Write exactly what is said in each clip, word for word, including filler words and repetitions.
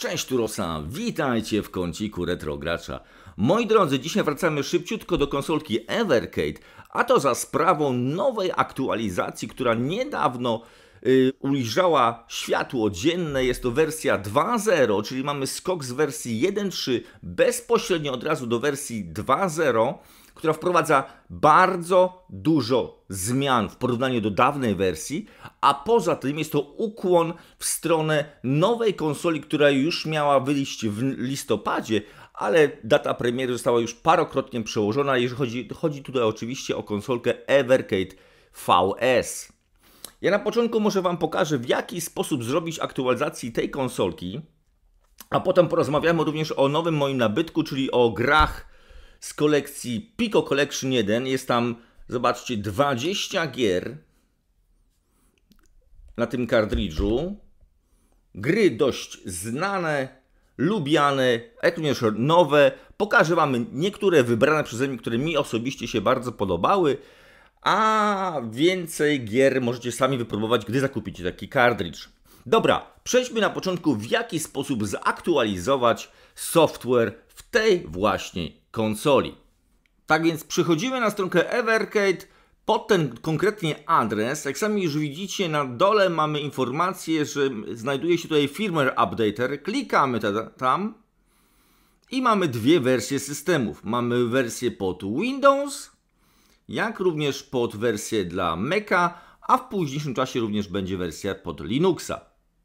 Cześć, tu Rosa, witajcie w kąciku Retrogracza. Moi drodzy, dzisiaj wracamy szybciutko do konsolki Evercade, a to za sprawą nowej aktualizacji, która niedawno yy, ujrzała światło dzienne. Jest to wersja dwa zero, czyli mamy skok z wersji jeden trzy bezpośrednio od razu do wersji dwa zero, która wprowadza bardzo dużo zmian w porównaniu do dawnej wersji, a poza tym jest to ukłon w stronę nowej konsoli, która już miała wyjść w listopadzie, ale data premiery została już parokrotnie przełożona, jeżeli chodzi, chodzi tutaj oczywiście o konsolkę Evercade V S. Ja na początku może Wam pokażę, w jaki sposób zrobić aktualizację tej konsolki, a potem porozmawiamy również o nowym moim nabytku, czyli o grach z kolekcji Pico Collection jeden. Jest tam, zobaczcie, dwadzieścia gier na tym kartridżu. Gry dość znane, lubiane, jak również nowe. Pokażę Wam niektóre wybrane przeze mnie, które mi osobiście się bardzo podobały, a więcej gier możecie sami wypróbować, gdy zakupicie taki kartridż. Dobra, przejdźmy na początku, w jaki sposób zaktualizować software w tej właśnie konsoli. Tak więc przechodzimy na stronkę Evercade pod ten konkretnie adres. Jak sami już widzicie, na dole mamy informację, że znajduje się tutaj firmware updater. Klikamy tam i mamy dwie wersje systemów. Mamy wersję pod Windows, jak również pod wersję dla Maca, a w późniejszym czasie również będzie wersja pod Linuxa.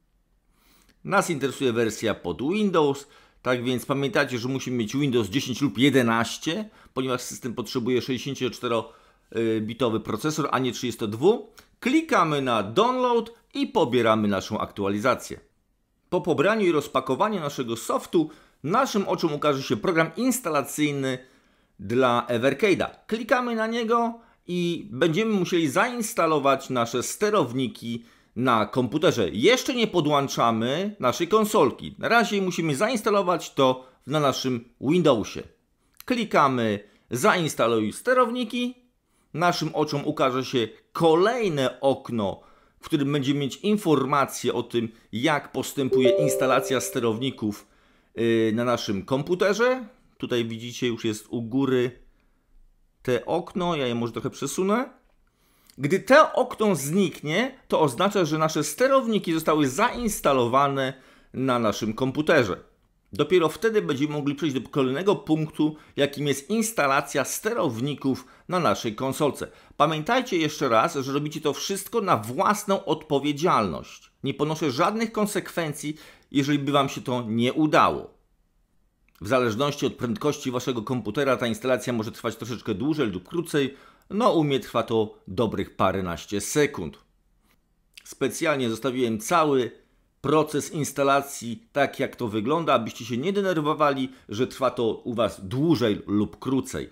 Nas interesuje wersja pod Windows. Tak więc pamiętajcie, że musimy mieć Windows dziesięć lub jedenaście, ponieważ system potrzebuje sześćdziesięcioczterobitowy procesor, a nie trzydziestodwu. Klikamy na download i pobieramy naszą aktualizację. Po pobraniu i rozpakowaniu naszego softu, naszym oczom ukaże się program instalacyjny dla Evercade'a. Klikamy na niego i będziemy musieli zainstalować nasze sterowniki na komputerze. Jeszcze nie podłączamy naszej konsolki. Na razie musimy zainstalować to na naszym Windowsie. Klikamy zainstaluj sterowniki. Naszym oczom ukaże się kolejne okno, w którym będziemy mieć informacje o tym, jak postępuje instalacja sterowników na naszym komputerze. Tutaj widzicie, już jest u góry te okno. Ja je może trochę przesunę. Gdy to okno zniknie, to oznacza, że nasze sterowniki zostały zainstalowane na naszym komputerze. Dopiero wtedy będziemy mogli przejść do kolejnego punktu, jakim jest instalacja sterowników na naszej konsolce. Pamiętajcie jeszcze raz, że robicie to wszystko na własną odpowiedzialność. Nie ponoszę żadnych konsekwencji, jeżeli by Wam się to nie udało. W zależności od prędkości Waszego komputera ta instalacja może trwać troszeczkę dłużej lub krócej. No u mnie trwa to dobrych paręnaście sekund. Specjalnie zostawiłem cały proces instalacji tak, jak to wygląda, abyście się nie denerwowali, że trwa to u Was dłużej lub krócej.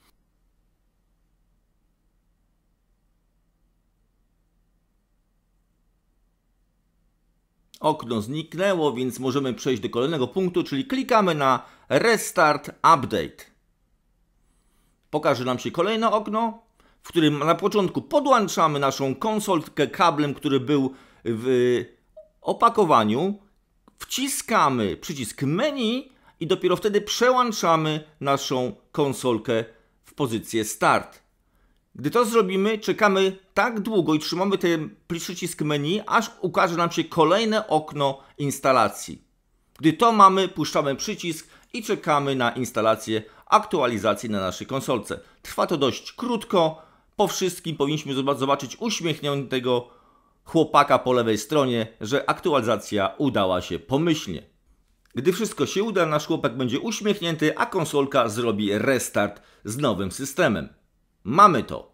Okno zniknęło, więc możemy przejść do kolejnego punktu, czyli klikamy na Restart Update. Pokaże nam się kolejne okno, w którym na początku podłączamy naszą konsolkę kablem, który był w opakowaniu. Wciskamy przycisk menu i dopiero wtedy przełączamy naszą konsolkę w pozycję Start. Gdy to zrobimy, czekamy tak długo i trzymamy ten przycisk menu, aż ukaże nam się kolejne okno instalacji. Gdy to mamy, puszczamy przycisk i czekamy na instalację aktualizacji na naszej konsolce. Trwa to dość krótko. Po wszystkim powinniśmy zobaczyć uśmiechniętego chłopaka po lewej stronie, że aktualizacja udała się pomyślnie. Gdy wszystko się uda, nasz chłopak będzie uśmiechnięty, a konsolka zrobi restart z nowym systemem. Mamy to.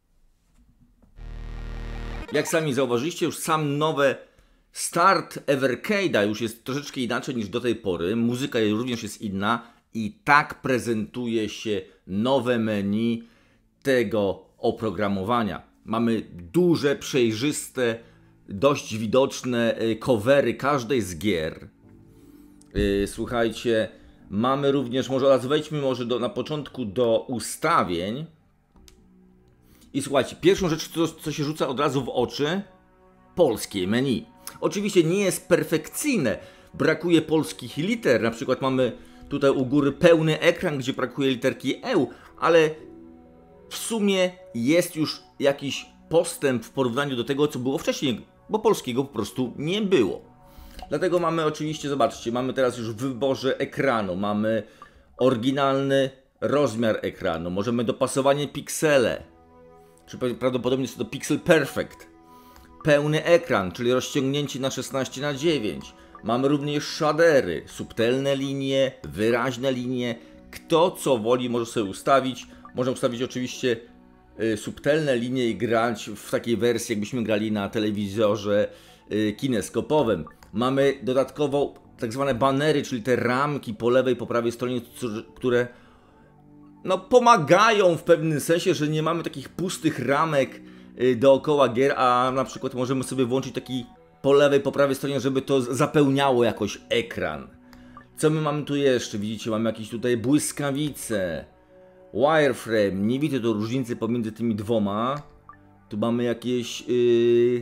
Jak sami zauważyliście, już sam nowy start Evercade'a już jest troszeczkę inaczej niż do tej pory. Muzyka również jest inna i tak prezentuje się nowe menu tego oprogramowania. Mamy duże, przejrzyste, dość widoczne covery każdej z gier. Słuchajcie, mamy również, może raz wejdźmy może do, na początku do ustawień. I słuchajcie, pierwszą rzecz, co, co się rzuca od razu w oczy, polskie menu. Oczywiście nie jest perfekcyjne, brakuje polskich liter, na przykład mamy tutaj u góry pełny ekran, gdzie brakuje literki E, ale w sumie jest już jakiś postęp w porównaniu do tego, co było wcześniej, bo polskiego po prostu nie było. Dlatego mamy oczywiście, zobaczcie, mamy teraz już w wyborze ekranu, mamy oryginalny rozmiar ekranu, możemy dopasowanie piksele, czy prawdopodobnie jest to Pixel Perfect, pełny ekran, czyli rozciągnięcie na szesnaście na dziewięć, mamy również shadery, subtelne linie, wyraźne linie, kto co woli może sobie ustawić, można ustawić oczywiście y, subtelne linie i grać w takiej wersji, jakbyśmy grali na telewizorze y, kineskopowym. Mamy dodatkowo tak zwane banery, czyli te ramki po lewej, po prawej stronie, które no, pomagają w pewnym sensie, że nie mamy takich pustych ramek dookoła gier, a na przykład możemy sobie włączyć taki po lewej, po prawej stronie, żeby to zapełniało jakoś ekran. Co my mamy tu jeszcze? Widzicie, mamy jakieś tutaj błyskawice, wireframe, nie widzę tu różnicy pomiędzy tymi dwoma. Tu mamy jakieś yy,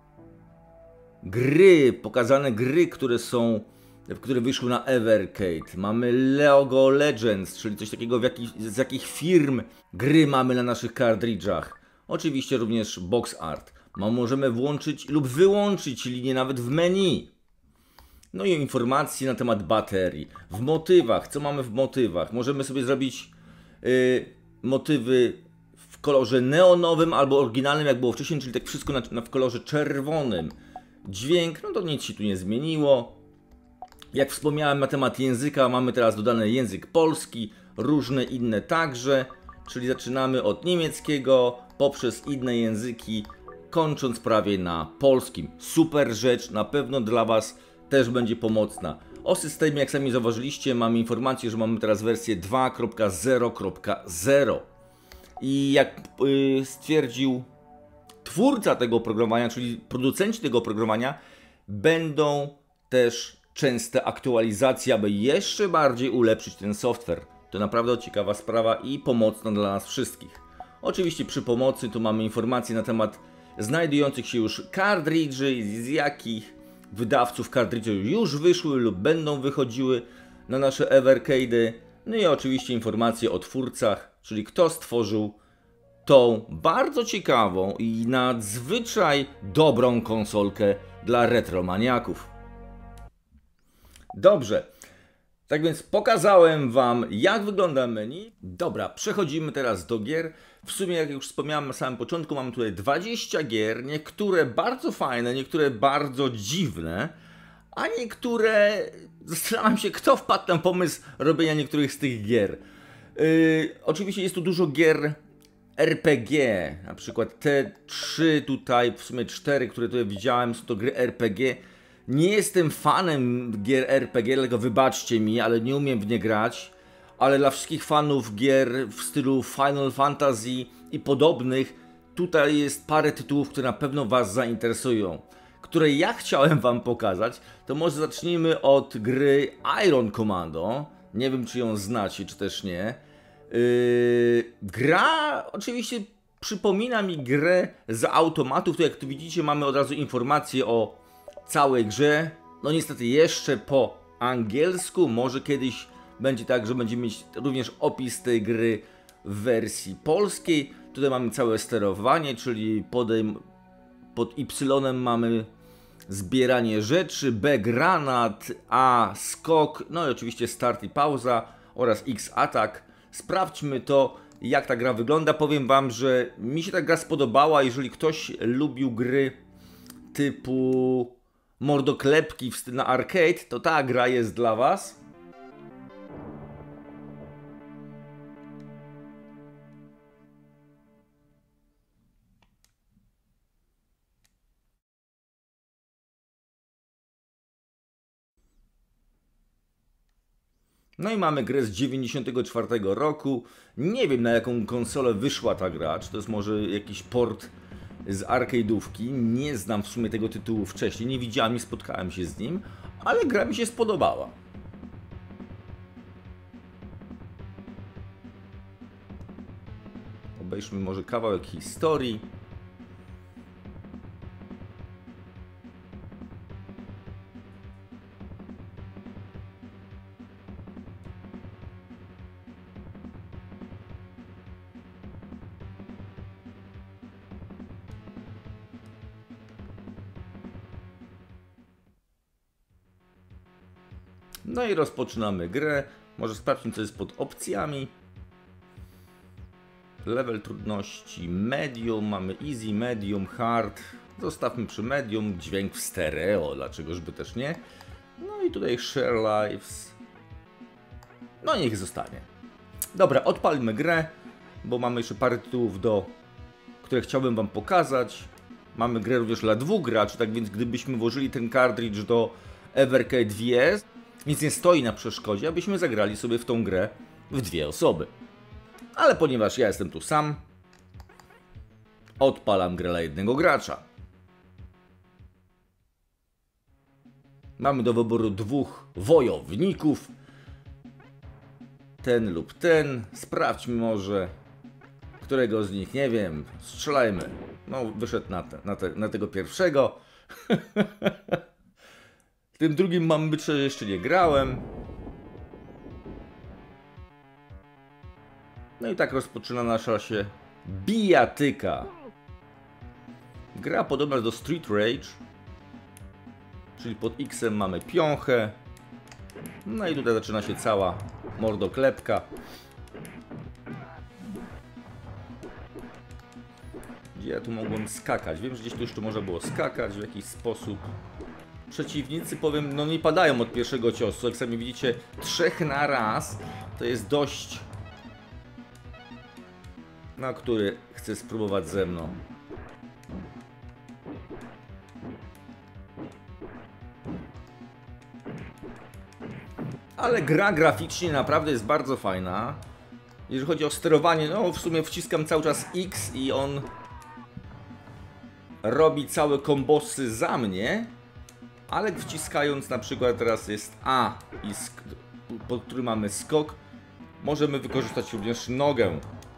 gry, pokazane gry, które są, które wyszły na Evercade. Mamy Lego Legends, czyli coś takiego, w jakich, z jakich firm gry mamy na naszych kartridżach. Oczywiście również box art. Możemy włączyć lub wyłączyć linię nawet w menu. No i informacje na temat baterii. W motywach, co mamy w motywach? Możemy sobie zrobić yy, motywy w kolorze neonowym albo oryginalnym, jak było wcześniej, czyli tak wszystko na, na, w kolorze czerwonym. Dźwięk, no to nic się tu nie zmieniło. Jak wspomniałem na temat języka, mamy teraz dodany język polski, różne inne także, czyli zaczynamy od niemieckiego, poprzez inne języki, kończąc prawie na polskim. Super rzecz, na pewno dla Was też będzie pomocna. O systemie, jak sami zauważyliście, mamy informację, że mamy teraz wersję dwa kropka zero kropka zero. I jak yy, stwierdził twórca tego oprogramowania, czyli producenci tego oprogramowania, będą też częste aktualizacje, aby jeszcze bardziej ulepszyć ten software. To naprawdę ciekawa sprawa i pomocna dla nas wszystkich. Oczywiście przy pomocy tu mamy informacje na temat znajdujących się już kartridży, z jakich wydawców kartridży już wyszły lub będą wychodziły na nasze Evercade'y. No i oczywiście informacje o twórcach, czyli kto stworzył tą bardzo ciekawą i nadzwyczaj dobrą konsolkę dla retromaniaków. Dobrze, tak więc pokazałem Wam, jak wygląda menu. Dobra, przechodzimy teraz do gier. W sumie, jak już wspomniałem na samym początku, mamy tutaj dwadzieścia gier, niektóre bardzo fajne, niektóre bardzo dziwne, a niektóre... Zastanawiam się, kto wpadł na pomysł robienia niektórych z tych gier. Yy, oczywiście jest tu dużo gier R P G, na przykład te trzy tutaj, w sumie cztery, które tutaj widziałem, są to gry R P G. Nie jestem fanem gier R P G, dlatego wybaczcie mi, ale nie umiem w nie grać. Ale dla wszystkich fanów gier w stylu Final Fantasy i podobnych, tutaj jest parę tytułów, które na pewno Was zainteresują. Które ja chciałem Wam pokazać, to może zacznijmy od gry Iron Commando. Nie wiem, czy ją znacie, czy też nie. Yy, gra oczywiście przypomina mi grę z automatów. Tu jak tu widzicie, mamy od razu informacje o całej grze. No niestety jeszcze po angielsku. Może kiedyś będzie tak, że będziemy mieć również opis tej gry w wersji polskiej. Tutaj mamy całe sterowanie, czyli podejm pod Y mamy zbieranie rzeczy, B granat, A skok, no i oczywiście start i pauza oraz X atak. Sprawdźmy to, jak ta gra wygląda. Powiem Wam, że mi się ta gra spodobała. Jeżeli ktoś lubił gry typu mordoklepki na arcade, to ta gra jest dla Was. No i mamy grę z dziewięćdziesiątego czwartego roku. Nie wiem, na jaką konsolę wyszła ta gra. Czy to jest może jakiś port z arcade'ówki. Nie znam w sumie tego tytułu wcześniej. Nie widziałem, nie spotkałem się z nim. Ale gra mi się spodobała. Obejrzmy może kawałek historii. No i rozpoczynamy grę. Może sprawdźmy, co jest pod opcjami. Level trudności medium, mamy easy, medium, hard. Zostawmy przy medium, dźwięk w stereo, dlaczegoż by też nie. No i tutaj share lives. No niech zostanie. Dobra, odpalmy grę, bo mamy jeszcze parę tytułów, do, które chciałbym wam pokazać. Mamy grę również dla dwóch graczy, tak więc gdybyśmy włożyli ten kartridż do Evercade V S, nic nie stoi na przeszkodzie, abyśmy zagrali sobie w tą grę w dwie osoby. Ale ponieważ ja jestem tu sam, odpalam grę dla jednego gracza. Mamy do wyboru dwóch wojowników. Ten lub ten. Sprawdźmy może, którego z nich, nie wiem, strzelajmy. No, wyszedł na, te, na, te, na tego pierwszego. Tym drugim mam być, że jeszcze nie grałem. No i tak rozpoczyna nasza się bijatyka. Gra podobna do Street Rage. Czyli pod X-em mamy piąchę. No i tutaj zaczyna się cała mordoklepka. Gdzie ja tu mogłem skakać? Wiem, że gdzieś tu jeszcze można było skakać w jakiś sposób. Przeciwnicy, powiem, no nie padają od pierwszego ciosu. Jak sami widzicie, trzech na raz. To jest dość... Na który chce spróbować ze mną. Ale gra graficznie naprawdę jest bardzo fajna. Jeżeli chodzi o sterowanie, no w sumie wciskam cały czas X i on robi całe kombosy za mnie. Ale wciskając na przykład teraz jest A, i pod którym mamy skok, możemy wykorzystać również nogę.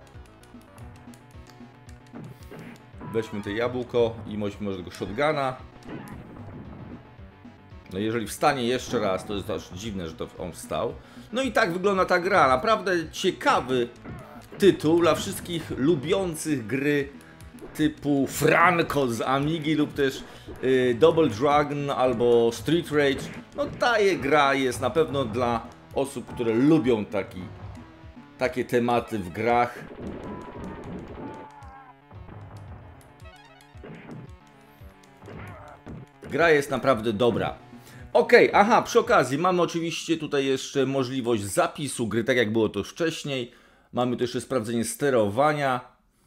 Weźmy to jabłko i weźmy może tego shotguna. No jeżeli wstanie jeszcze raz, to jest aż dziwne, że to on wstał. No i tak wygląda ta gra. Naprawdę ciekawy tytuł dla wszystkich lubiących gry typu Franco z Amigi lub też y, Double Dragon albo Street Rage. No ta gra jest na pewno dla osób, które lubią taki, takie tematy w grach. Gra jest naprawdę dobra. Ok, aha, przy okazji mamy oczywiście tutaj jeszcze możliwość zapisu gry, tak jak było to wcześniej. Mamy tu jeszcze sprawdzenie sterowania.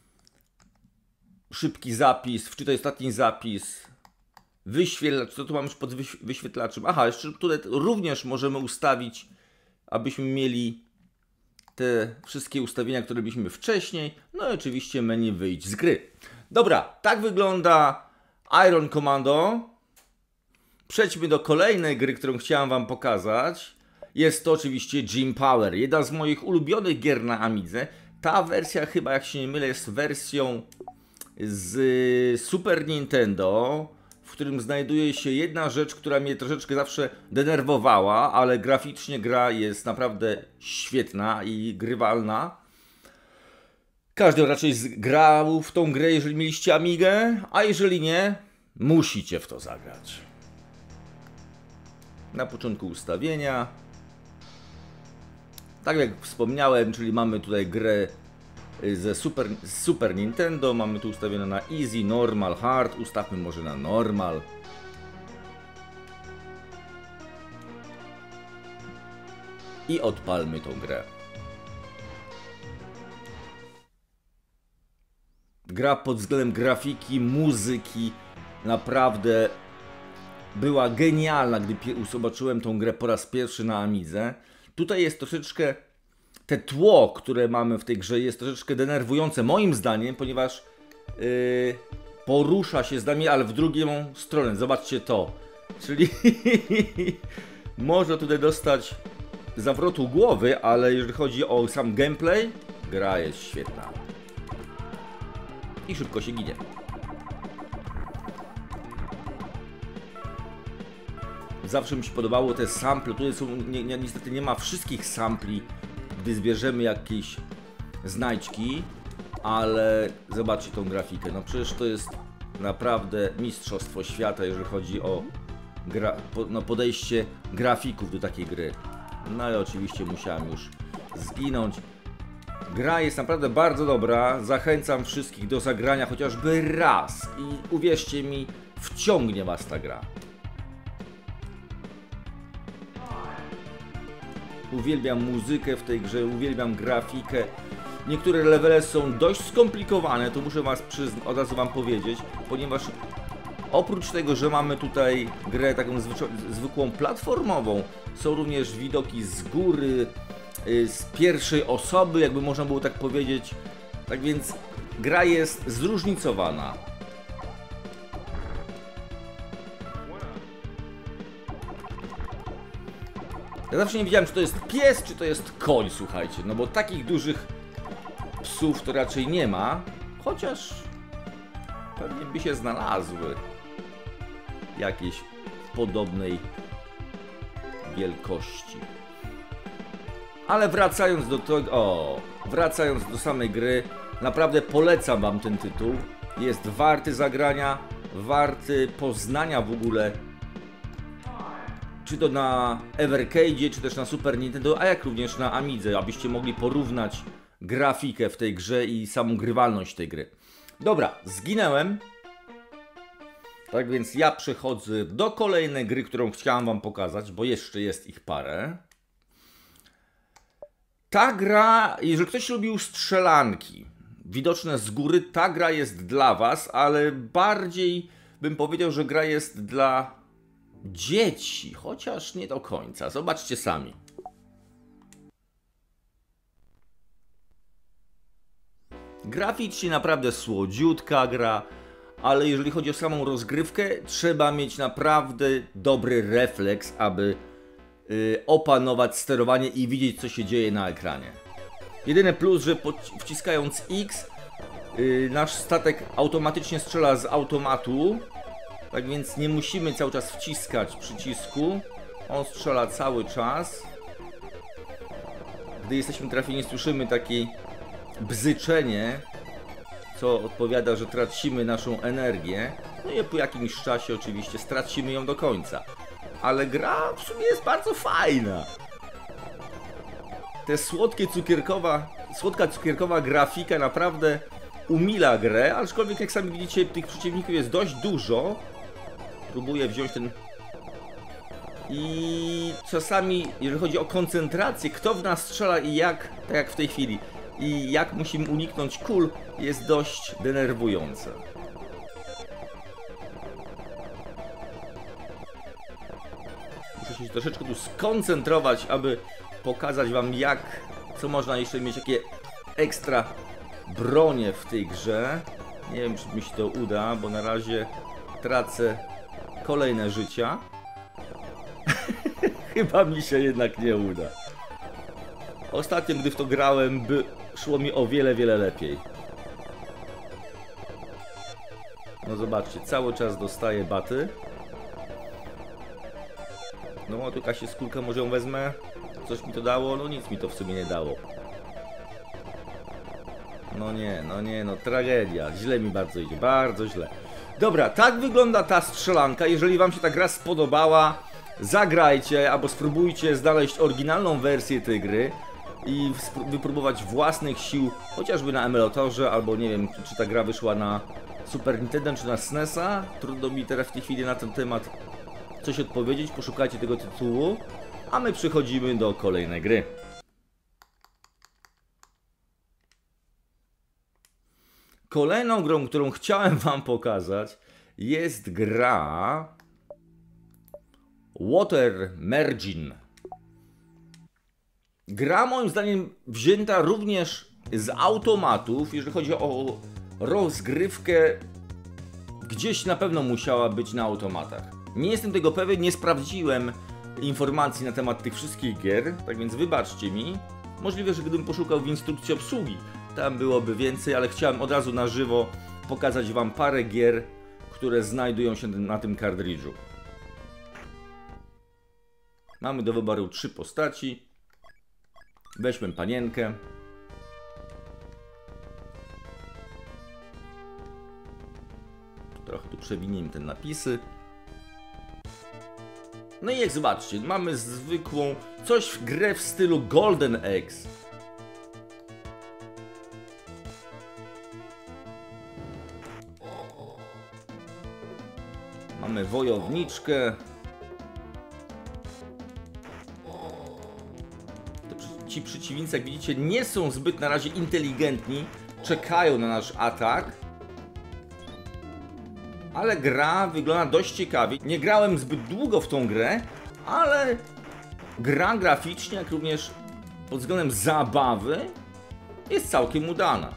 Szybki zapis, wczytaj ostatni zapis. Wyświetlacz, co tu mamy pod wyświetlaczem? Aha, jeszcze tutaj również możemy ustawić, abyśmy mieli te wszystkie ustawienia, które mieliśmy wcześniej. No i oczywiście menu wyjść z gry. Dobra, tak wygląda Iron Commando. Przejdźmy do kolejnej gry, którą chciałem wam pokazać. Jest to oczywiście Gym Power, jedna z moich ulubionych gier na Amidze. Ta wersja chyba, jak się nie mylę, jest wersją z Super Nintendo, w którym znajduje się jedna rzecz, która mnie troszeczkę zawsze denerwowała, ale graficznie gra jest naprawdę świetna i grywalna. Każdy raczej grał w tą grę, jeżeli mieliście Amigę, a jeżeli nie, musicie w to zagrać. Na początku ustawienia. Tak jak wspomniałem, czyli mamy tutaj grę ze Super, Super Nintendo. Mamy tu ustawione na Easy, Normal, Hard. Ustawmy może na Normal. I odpalmy tą grę. Gra pod względem grafiki, muzyki naprawdę była genialna, gdy zobaczyłem tą grę po raz pierwszy na Amidze. Tutaj jest troszeczkę, te tło, które mamy w tej grze jest troszeczkę denerwujące moim zdaniem, ponieważ yy, porusza się z nami, ale w drugą stronę. Zobaczcie to. Czyli można tutaj dostać zawrotu głowy, ale jeżeli chodzi o sam gameplay, gra jest świetna. I szybko się ginie. Zawsze mi się podobało te sample. Tutaj są, ni ni niestety nie ma wszystkich sampli, gdy zbierzemy jakieś znajdźki, ale zobaczcie tą grafikę. No przecież to jest naprawdę mistrzostwo świata, jeżeli chodzi o gra, po, no, podejście grafików do takiej gry. No ale oczywiście musiałem już zginąć. Gra jest naprawdę bardzo dobra, zachęcam wszystkich do zagrania chociażby raz i uwierzcie mi, wciągnie was ta gra. Uwielbiam muzykę w tej grze, uwielbiam grafikę. Niektóre levele są dość skomplikowane, to muszę was przyznać, od razu wam powiedzieć, ponieważ oprócz tego, że mamy tutaj grę taką zwykłą platformową, są również widoki z góry, z pierwszej osoby, jakby można było tak powiedzieć. Tak więc gra jest zróżnicowana. Ja zawsze nie wiedziałem, czy to jest pies, czy to jest koń, słuchajcie. No bo takich dużych psów to raczej nie ma. Chociaż pewnie by się znalazły jakieś w podobnej wielkości. Ale wracając do tego, o, wracając do samej gry, naprawdę polecam wam ten tytuł. Jest warty zagrania, warty poznania w ogóle, czy to na Evercade'zie, czy też na Super Nintendo, a jak również na Amidze, abyście mogli porównać grafikę w tej grze i samą grywalność tej gry. Dobra, zginęłem. Tak więc ja przechodzę do kolejnej gry, którą chciałem wam pokazać, bo jeszcze jest ich parę. Ta gra, jeżeli ktoś lubił strzelanki widoczne z góry, ta gra jest dla was, ale bardziej bym powiedział, że gra jest dla dzieci, chociaż nie do końca. Zobaczcie sami. Graficznie naprawdę słodziutka gra, ale jeżeli chodzi o samą rozgrywkę, trzeba mieć naprawdę dobry refleks, aby yy, opanować sterowanie i widzieć, co się dzieje na ekranie. Jedyny plus, że wciskając X, yy, nasz statek automatycznie strzela z automatu, tak więc nie musimy cały czas wciskać przycisku. On strzela cały czas. Gdy jesteśmy trafieni, słyszymy takie bzyczenie, co odpowiada, że tracimy naszą energię. No i po jakimś czasie oczywiście stracimy ją do końca. Ale gra w sumie jest bardzo fajna. Te słodkie cukierkowa, słodka cukierkowa grafika naprawdę umila grę, aczkolwiek jak sami widzicie, tych przeciwników jest dość dużo. Próbuję wziąć ten... I czasami, jeżeli chodzi o koncentrację, kto w nas strzela i jak, tak jak w tej chwili, i jak musimy uniknąć kul, jest dość denerwujące. Muszę się troszeczkę tu skoncentrować, aby pokazać wam, jak, co można jeszcze mieć, jakie ekstra bronie w tej grze. Nie wiem, czy mi się to uda, bo na razie tracę kolejne życia. Chyba mi się jednak nie uda. Ostatnio, gdy w to grałem, by szło mi o wiele, wiele lepiej. No zobaczcie, cały czas dostaję baty. No a tu jakaś skórka, może ją wezmę? Coś mi to dało? No nic mi to w sumie nie dało. No nie, no nie, no tragedia. Źle mi bardzo idzie, bardzo źle. Dobra, tak wygląda ta strzelanka. Jeżeli wam się ta gra spodobała, zagrajcie albo spróbujcie znaleźć oryginalną wersję tej gry i wypróbować własnych sił, chociażby na emulatorze, albo nie wiem, czy ta gra wyszła na Super Nintendo, czy na S N E S a. Trudno mi teraz w tej chwili na ten temat coś odpowiedzieć, poszukajcie tego tytułu, a my przechodzimy do kolejnej gry. Kolejną grą, którą chciałem wam pokazać, jest gra Water Mergin. Gra moim zdaniem wzięta również z automatów, jeżeli chodzi o rozgrywkę, gdzieś na pewno musiała być na automatach. Nie jestem tego pewien, nie sprawdziłem informacji na temat tych wszystkich gier, tak więc wybaczcie mi. Możliwe, że gdybym poszukał w instrukcji obsługi, tam byłoby więcej, ale chciałem od razu na żywo pokazać wam parę gier, które znajdują się na tym kartridżu. Mamy do wyboru trzy postaci. Weźmy panienkę. Trochę tu przewinijmy te napisy. No i jak zobaczcie, mamy zwykłą, coś w grę w stylu Golden Axe. Mamy wojowniczkę. Ci przeciwnicy, jak widzicie, nie są zbyt na razie inteligentni. Czekają na nasz atak. Ale gra wygląda dość ciekawie. Nie grałem zbyt długo w tą grę, ale gra graficznie, jak również pod względem zabawy jest całkiem udana.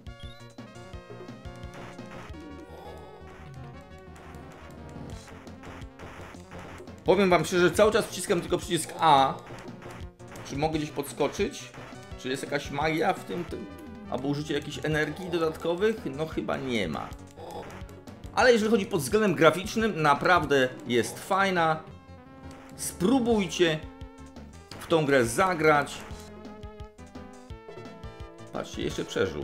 Powiem wam szczerze, cały czas wciskam tylko przycisk A. Czy mogę gdzieś podskoczyć? Czy jest jakaś magia w tym, tym? Albo użycie jakichś energii dodatkowych? No chyba nie ma. Ale jeżeli chodzi pod względem graficznym, naprawdę jest fajna. Spróbujcie w tą grę zagrać. Patrzcie, jeszcze przeżył.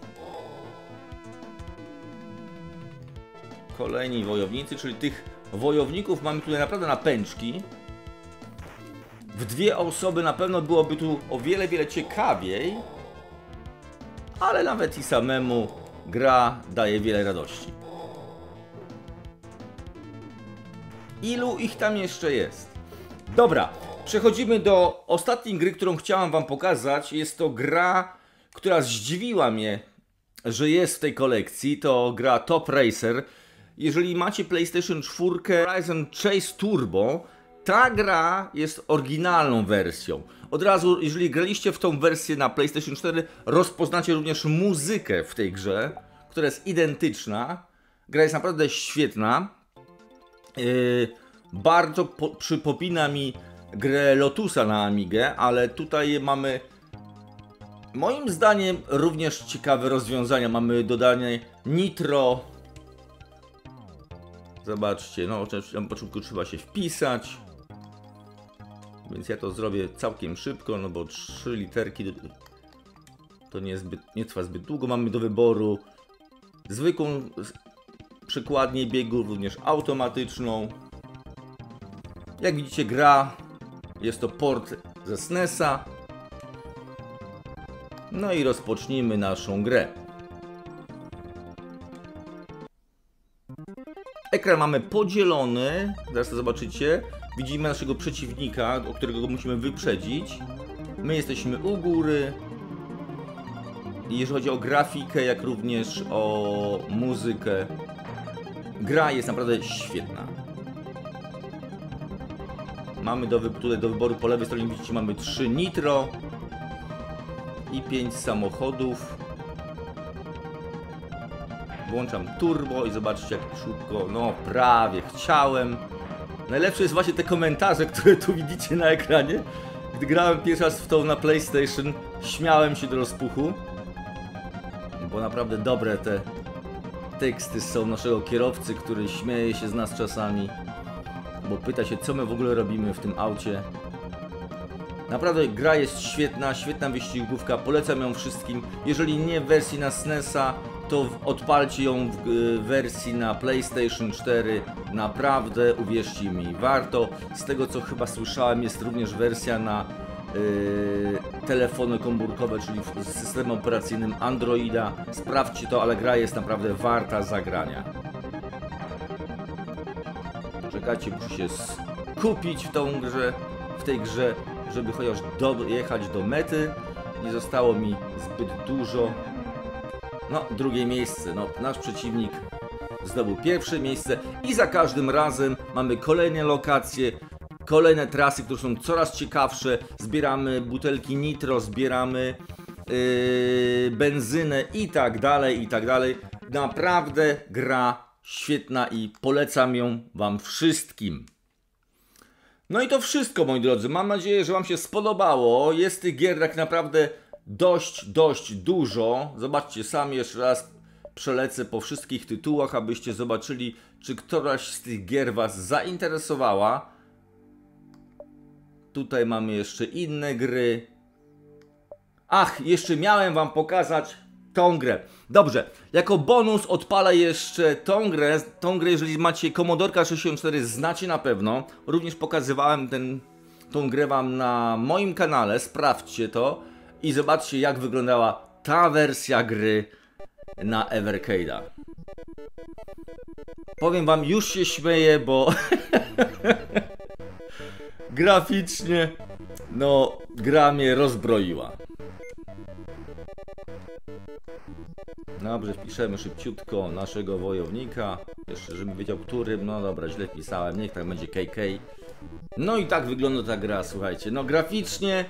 Kolejni wojownicy, czyli tych wojowników mamy tutaj naprawdę na pęczki. W dwie osoby na pewno byłoby tu o wiele, wiele ciekawiej. Ale nawet i samemu gra daje wiele radości. Ilu ich tam jeszcze jest? Dobra, przechodzimy do ostatniej gry, którą chciałem wam pokazać. Jest to gra, która zdziwiła mnie, że jest w tej kolekcji. To gra Top Racer. Jeżeli macie PlayStation cztery Horizon Chase Turbo, ta gra jest oryginalną wersją. Od razu, jeżeli graliście w tą wersję na PlayStation cztery, rozpoznacie również muzykę w tej grze, która jest identyczna. Gra jest naprawdę świetna. Yy, bardzo po, przypomina mi grę Lotusa na Amigę, ale tutaj mamy moim zdaniem również ciekawe rozwiązania. Mamy dodanie nitro. Zobaczcie, no na początku trzeba się wpisać. Więc ja to zrobię całkiem szybko, no bo trzy literki to nie, zbyt, nie trwa zbyt długo. Mamy do wyboru zwykłą przekładnię biegu, również automatyczną. Jak widzicie, gra jest to port ze S N E S a. No i rozpocznijmy naszą grę. Ekran mamy podzielony, zaraz to zobaczycie. Widzimy naszego przeciwnika, o którego musimy wyprzedzić. My jesteśmy u góry. I jeżeli chodzi o grafikę, jak również o muzykę, gra jest naprawdę świetna. Mamy do, tutaj do wyboru po lewej stronie, widzicie, mamy trzy nitro i pięć samochodów. Włączam turbo i zobaczcie, jak szybko, no prawie chciałem. Najlepsze jest właśnie te komentarze, które tu widzicie na ekranie. Gdy grałem pierwszy raz w tą na PlayStation, śmiałem się do rozpuchu. Bo naprawdę dobre te teksty są naszego kierowcy, który śmieje się z nas czasami. Bo pyta się, co my w ogóle robimy w tym aucie. Naprawdę gra jest świetna, świetna wyścigówka, polecam ją wszystkim. Jeżeli nie w wersji na S N E S a, to odpalcie ją w wersji na PlayStation cztery. Naprawdę, uwierzcie mi, warto. Z tego co chyba słyszałem, jest również wersja na yy, telefony komórkowe, czyli w systemie operacyjnym Androida. Sprawdźcie to, ale gra jest naprawdę warta zagrania. Czekajcie, muszę się skupić w tą grze, w tej grze, żeby chociaż dojechać do mety. Nie zostało mi zbyt dużo. No, drugie miejsce. No, nasz przeciwnik zdobył pierwsze miejsce i za każdym razem mamy kolejne lokacje, kolejne trasy, które są coraz ciekawsze. Zbieramy butelki nitro, zbieramy yy, benzynę i tak dalej, i tak dalej. Naprawdę gra świetna i polecam ją wam wszystkim. No i to wszystko, moi drodzy. Mam nadzieję, że wam się spodobało. Jest tych gier tak naprawdę dość, dość dużo. Zobaczcie sami, jeszcze raz przelecę po wszystkich tytułach, abyście zobaczyli, czy któraś z tych gier was zainteresowała. Tutaj mamy jeszcze inne gry. Ach, jeszcze miałem wam pokazać tą grę. Dobrze, jako bonus odpalę jeszcze tą grę. Tą grę, jeżeli macie Commodore sześćdziesiąt cztery, znacie na pewno. Również pokazywałem ten, tą grę wam na moim kanale. Sprawdźcie to i zobaczcie, jak wyglądała ta wersja gry na Evercade'a. Powiem wam, już się śmieję, bo graficznie no gra mnie rozbroiła. Dobrze, wpiszemy szybciutko naszego wojownika. Jeszcze, żebym wiedział którym. No dobra, źle pisałem, niech tak będzie K K. No i tak wygląda ta gra, słuchajcie. No graficznie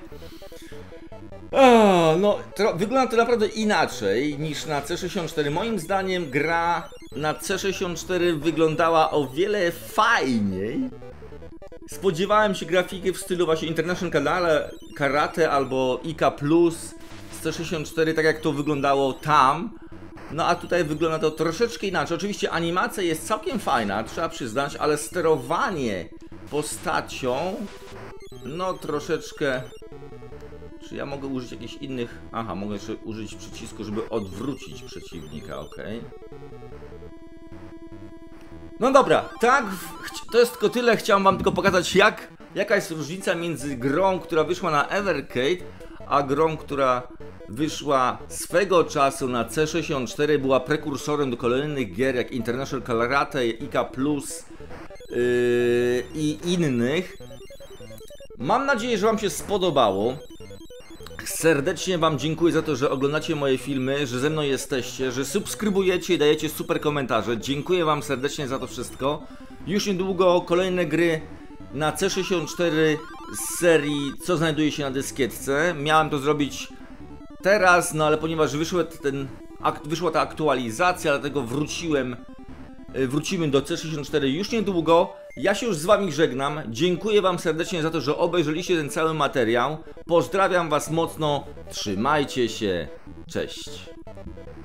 o, no, to, wygląda to naprawdę inaczej niż na C sześćdziesiąt cztery. Moim zdaniem gra na C sześćdziesiąt cztery wyglądała o wiele fajniej. Spodziewałem się grafiki w stylu właśnie International Karate albo I K plus z C sześćdziesiąt cztery, tak jak to wyglądało tam. No a tutaj wygląda to troszeczkę inaczej. Oczywiście animacja jest całkiem fajna, trzeba przyznać, ale sterowanie postacią no troszeczkę... Czy ja mogę użyć jakichś innych... Aha, mogę jeszcze użyć przycisku, żeby odwrócić przeciwnika, ok. No dobra, tak, to jest tylko tyle. Chciałem wam tylko pokazać, jak, jaka jest różnica między grą, która wyszła na Evercade, a grą, która wyszła swego czasu na C sześćdziesiąt cztery, była prekursorem do kolejnych gier jak International Karate, I K plus yy, i innych. Mam nadzieję, że wam się spodobało. Serdecznie wam dziękuję za to, że oglądacie moje filmy, że ze mną jesteście, że subskrybujecie i dajecie super komentarze. Dziękuję wam serdecznie za to wszystko. Już niedługo kolejne gry na C sześćdziesiąt cztery z serii Co znajduje się na dyskietce. Miałem to zrobić teraz, no ale ponieważ wyszła, ten, wyszła ta aktualizacja, dlatego wróciłem, wrócimy do C sześćdziesiąt cztery już niedługo. Ja się już z wami żegnam. Dziękuję wam serdecznie za to, że obejrzeliście ten cały materiał. Pozdrawiam was mocno. Trzymajcie się. Cześć.